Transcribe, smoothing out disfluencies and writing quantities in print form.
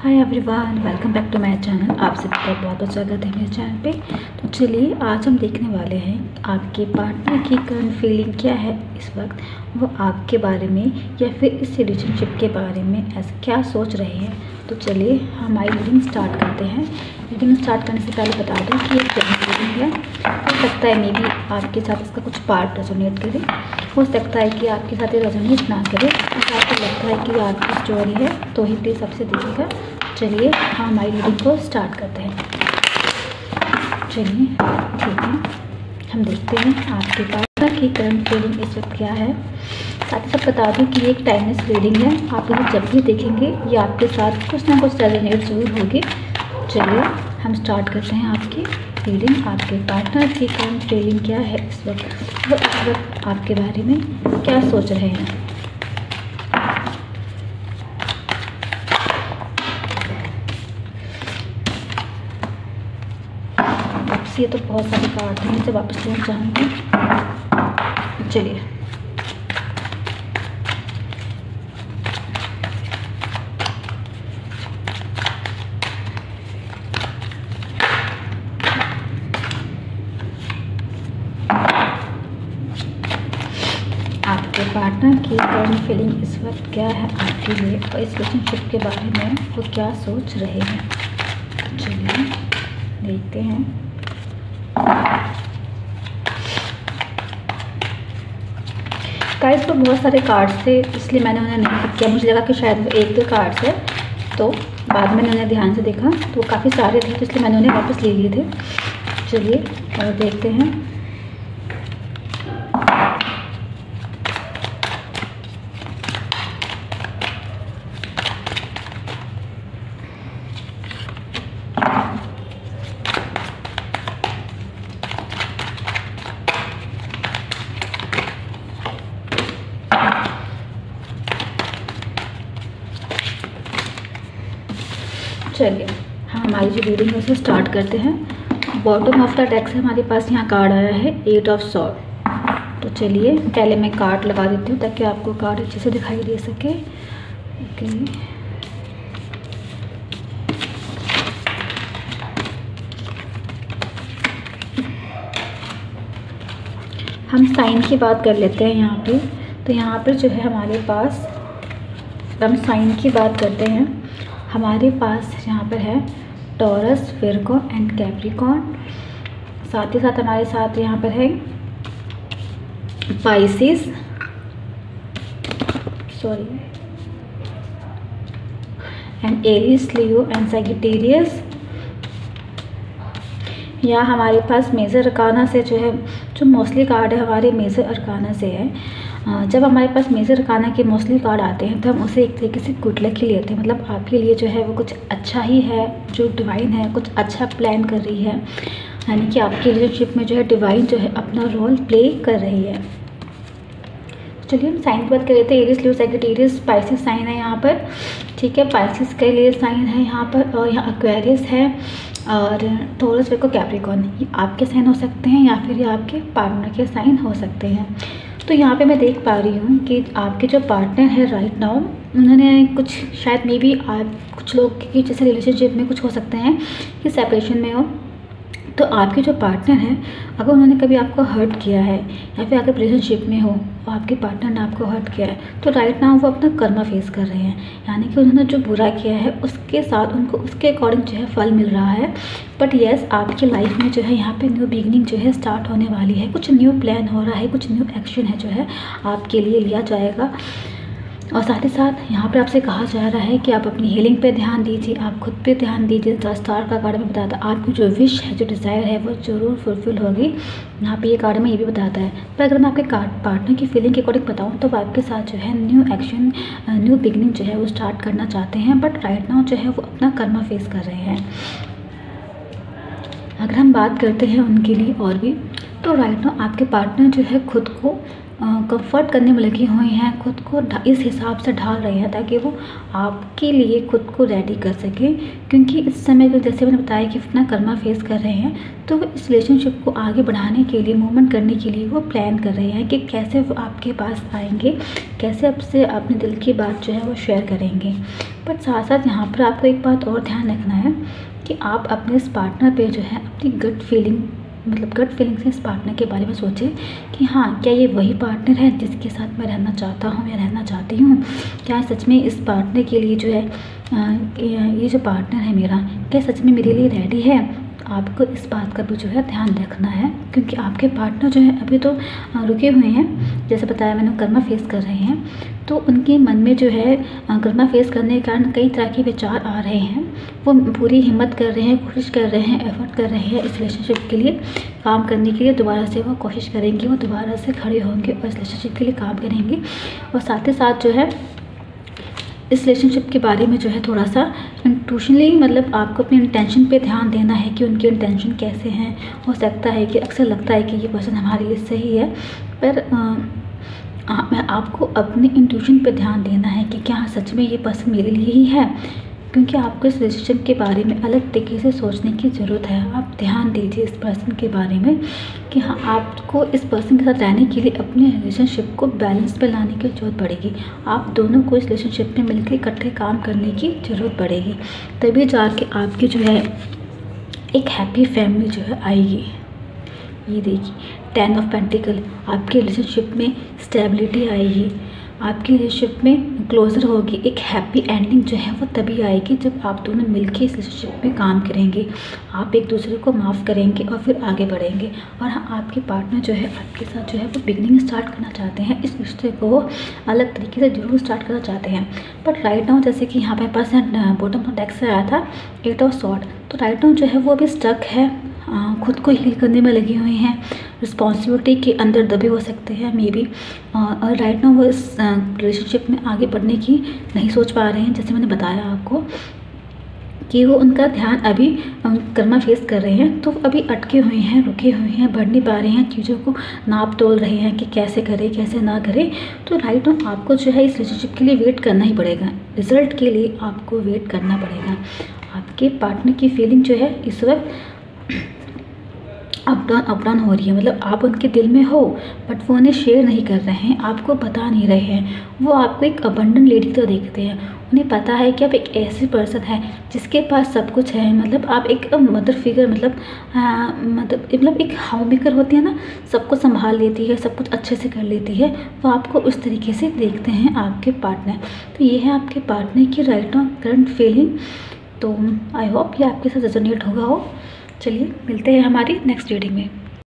Hi everyone, welcome back to my channel. आप सभी का बहुत बहुत स्वागत है मेरे चैनल पे। तो चलिए आज हम देखने वाले हैं आपके पार्टनर की करंट फीलिंग क्या है इस वक्त, वो आपके बारे में या फिर इस रिलेशनशिप के बारे में ऐसा क्या सोच रहे हैं। तो चलिए हमारी रीडिंग स्टार्ट करते हैं। रीडिंग स्टार्ट करने से पहले बता दें कि ये करंट फीलिंग है। हो सकता है मे बी आपके साथ इसका कुछ पार्ट रेजोनेट करे, हो सकता है कि आपके साथ ये रेजोनेट ना करे। अगर आपको लगता है कि आपकी स्टोरी है तो ही प्लीज़ सबसे देखिएगा। चलिए हम हमारी रीडिंग को स्टार्ट करते हैं। चलिए ठीक है, हम देखते हैं आपके पार्टनर की करंट फीलिंग इस वक्त क्या है। साथ ही साथ बता दूं कि ये एक टाइमलेस रीडिंग है। आप इसे जब भी देखेंगे ये आपके साथ कुछ ना कुछ रेजोनेट ज़रूर होगी। चलिए हम स्टार्ट करते हैं आपकी रीडिंग। आपके पार्टनर की करंट फीलिंग क्या है इस वक्त, वो इस वक्त आपके बारे में क्या सोच रहे हैं। ये तो बहुत सारे कार्ड हैं, इसे वापस लेना चाहूँगी। चलिए आपके पार्टनर की करंट फीलिंग इस वक्त क्या है आपके लिए और इस रिलेशनशिप के बारे में वो क्या सोच रहे हैं। चलिए देखते हैं। गाइस तो बहुत सारे कार्ड्स थे इसलिए मैंने उन्हें नहीं पिक किया। मुझे लगा कि शायद वो एक दो कार्ड्स है, तो बाद में मैंने उन्हें ध्यान से देखा तो वो काफ़ी सारे थे, तो इसलिए मैंने उन्हें वापस ले लिए थे। चलिए और देखते हैं। चलिए हम हमारी जो रीडिंग है उसे स्टार्ट करते हैं। बॉटम ऑफ द डेक से हमारे पास यहाँ कार्ड आया है 8 ऑफ सॉर्ड। तो चलिए पहले मैं कार्ड लगा देती हूँ ताकि आपको कार्ड अच्छे से दिखाई दे सके। ओके, हम साइन की बात कर लेते हैं यहाँ पे। तो यहाँ पर जो है हमारे पास, हम साइन की बात करते हैं, हमारे पास यहाँ पर है टॉरस, विर्गो एंड कैप्रिकॉर्न। साथ ही साथ हमारे साथ यहाँ पर है Pisces, and Aries, Leo and Sagittarius. या हमारे पास मेजर अरकाना से जो है, जो मोस्टली कार्ड है हमारे मेजर अरकाना से है। जब हमारे पास मेजर अरकाना के मोस्टली कार्ड आते हैं तो हम उसे एक तरीके से गुड लक ही लेते हैं। मतलब आपके लिए जो है वो कुछ अच्छा ही है, जो डिवाइन है कुछ अच्छा प्लान कर रही है, यानी कि आपकी रिलेशनशिप में जो है डिवाइन जो है अपना रोल प्ले कर रही है। चलिए हम साइन की बात कर लेते हैं। Aries, Leo, Sagittarius, Pisces sign है यहाँ पर। ठीक है, पाइसेस के लिए साइन है यहाँ पर, और यहाँ एक्वेरियस है, और टॉरस, विर्गो, कैप्रिकॉर्न। ये आपके साइन हो सकते हैं या फिर ये आपके पार्टनर के साइन हो सकते हैं। तो यहाँ पे मैं देख पा रही हूँ कि आपके जो पार्टनर है राइट नाउ, उन्होंने कुछ शायद मे बी आप कुछ लोग की जैसे रिलेशनशिप में कुछ हो सकते हैं कि सेपरेशन में हो। तो आपके जो पार्टनर हैं अगर उन्होंने कभी आपको हर्ट किया है या फिर अगर रिलेशनशिप में हो और आपके पार्टनर ने आपको हर्ट किया है, तो राइट नाउ वो अपना कर्मा फेस कर रहे हैं। यानी कि उन्होंने जो बुरा किया है उसके साथ उनको उसके अकॉर्डिंग जो है फल मिल रहा है। बट येस, आपकी लाइफ में जो है यहाँ पे न्यू बिगनिंग जो है स्टार्ट होने वाली है। कुछ न्यू प्लान हो रहा है, कुछ न्यू एक्शन है जो है आपके लिए लिया जाएगा। और साथ ही साथ यहाँ पर आपसे कहा जा रहा है कि आप अपनी हीलिंग पे ध्यान दीजिए, आप खुद पे ध्यान दीजिए। स्टार का कार्ड में बताता है आपकी जो विश है, जो डिज़ायर है वो ज़रूर फुलफिल होगी। यहाँ पे ये कार्ड में ये भी बताता है। पर अगर मैं आपके पार्टनर की फीलिंग के अकॉर्डिंग बताऊँ तो आपके साथ जो है न्यू एक्शन, न्यू बिगनिंग जो है वो स्टार्ट करना चाहते हैं। बट राइट नाउ जो है वो अपना कर्मा फेस कर रहे हैं। अगर हम बात करते हैं उनके लिए और भी, तो राइट नाउ आपके पार्टनर जो है खुद को कंफर्ट करने में लगी हुई हैं, खुद को इस हिसाब से ढाल रही हैं ताकि वो आपके लिए खुद को रेडी कर सकें। क्योंकि इस समय जो जैसे मैंने बताया कि अपना कर्मा फेस कर रहे हैं, तो वो इस रिलेशनशिप को आगे बढ़ाने के लिए, मूवमेंट करने के लिए वो प्लान कर रहे हैं कि कैसे वो आपके पास आएंगे, कैसे आपसे अपने दिल की बात जो है वो शेयर करेंगे। बट साथ साथ यहाँ पर आपको एक बात और ध्यान रखना है कि आप अपने इस पार्टनर पे जो है अपनी गट फीलिंग से इस पार्टनर के बारे में सोचें कि हाँ, क्या ये वही पार्टनर है जिसके साथ मैं रहना चाहता हूँ या रहना चाहती हूँ। क्या सच में इस पार्टनर के लिए जो है ये जो पार्टनर है मेरा, क्या सच में मेरे लिए रेडी है। आपको इस बात का भी जो है ध्यान रखना है, क्योंकि आपके पार्टनर जो है अभी तो रुके हुए हैं, जैसे बताया मैंने, कर्मा फेस कर रहे हैं। तो उनके मन में जो है कर्मा फेस करने के कारण कई तरह के विचार आ रहे हैं। वो पूरी हिम्मत कर रहे हैं, कोशिश कर रहे हैं, एफर्ट कर रहे हैं इस रिलेशनशिप के लिए काम करने के लिए। दोबारा से वो कोशिश करेंगे, वो दोबारा से खड़े होंगे और इस रिलेशनशिप के लिए काम करेंगे। और साथ ही साथ जो है इस रिलेशनशिप के बारे में जो है थोड़ा सा इंट्यूशनली, मतलब आपको अपने इंटेंशन पे ध्यान देना है कि उनके इंटेंशन कैसे हैं। हो सकता है कि अक्सर लगता है कि ये पर्सन हमारे लिए सही है, पर आपको अपने इंट्यूशन पे ध्यान देना है कि क्या सच में ये पर्सन मेरे लिए ही है। क्योंकि आपको इस रिलेशनशिप के बारे में अलग तरीके से सोचने की ज़रूरत है। आप ध्यान दीजिए इस पर्सन के बारे में कि हाँ, आपको इस पर्सन के साथ रहने के लिए अपने रिलेशनशिप को बैलेंस पे लाने की ज़रूरत पड़ेगी। आप दोनों को इस रिलेशनशिप में मिलकर इकट्ठे काम करने की ज़रूरत पड़ेगी, तभी जाके आपकी जो है एक हैप्पी फैमिली जो है आएगी। ये देखिए, 10 ऑफ पेंटिकल, आपके रिलेशनशिप में स्टेबिलिटी आएगी, आपकी रिलेशनशिप में क्लोजर होगी। एक हैप्पी एंडिंग जो है वो तभी आएगी जब आप दोनों मिलके इस रिलेशनशिप में काम करेंगे, आप एक दूसरे को माफ़ करेंगे और फिर आगे बढ़ेंगे। और हाँ, आपके पार्टनर जो है आपके साथ जो है वो बिगनिंग स्टार्ट करना चाहते हैं, इस रिश्ते को वो अलग तरीके से ज़रूर स्टार्ट करना चाहते हैं। बट राइट नाउ, जैसे कि यहाँ पे पास बॉटम ऑफ डेक से आया था 8 ऑफ सॉर्ड, तो राइट नाउ जो है वो अभी स्टक है, खुद को हील करने में लगी हुई हैं, रिस्पॉन्सिबिलिटी के अंदर दबे हो सकते हैं मे बी। और राइट नाउ वो इस रिलेशनशिप में आगे बढ़ने की नहीं सोच पा रहे हैं। जैसे मैंने बताया आपको कि वो उनका ध्यान अभी कर्मा फेस कर रहे हैं, तो अभी अटके हुए हैं, रुके हुए हैं, बढ़ नहीं पा रहे हैं, चीज़ों को नाप तोल रहे हैं कि कैसे करें कैसे ना करें। तो राइट नाउ आपको जो है इस रिलेशनशिप के लिए वेट करना ही पड़ेगा, रिजल्ट के लिए आपको वेट करना पड़ेगा। आपके पार्टनर की फीलिंग जो है इस वक्त अप डाउन हो रही है, मतलब आप उनके दिल में हो बट वो उन्हें शेयर नहीं कर रहे हैं, आपको बता नहीं रहे हैं। वो आपको एक अबंडन लेडी तो देखते हैं, उन्हें पता है कि आप एक ऐसी पर्सन है जिसके पास सब कुछ है। मतलब आप एक मदर फिगर, मतलब एक हाउ मेकर होती है ना, सबको संभाल लेती है, सब कुछ अच्छे से कर लेती है, वो आपको उस तरीके से देखते हैं आपके पार्टनर। तो ये है आपके पार्टनर की राइट नाउ करंट फीलिंग। तो आई होप ये आपके साथ रेजोनेट होगा हो। चलिए मिलते हैं हमारी नेक्स्ट रीडिंग में।